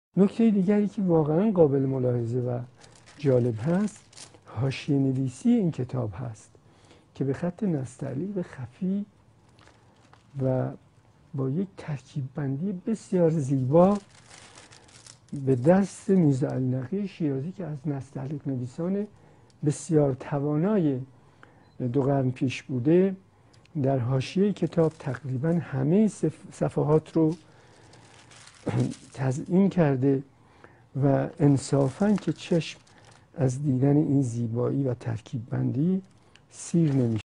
نکته دیگری که واقعا قابل ملاحظه و جالب هست حاشیه نویسی این کتاب هست که به خط نستعلیق خفی و با یک ترکیب بندی بسیار زیبا به دست میرزا علی نقی شیرازی که از نستعلیق نویسان بسیار توانای 2 قرن پیش بوده، در حاشیه کتاب تقریبا همه صفحات رو تزیین کرده و انصافاً که چشم از دیدن این زیبایی و ترکیب بندی سیر نمیشه.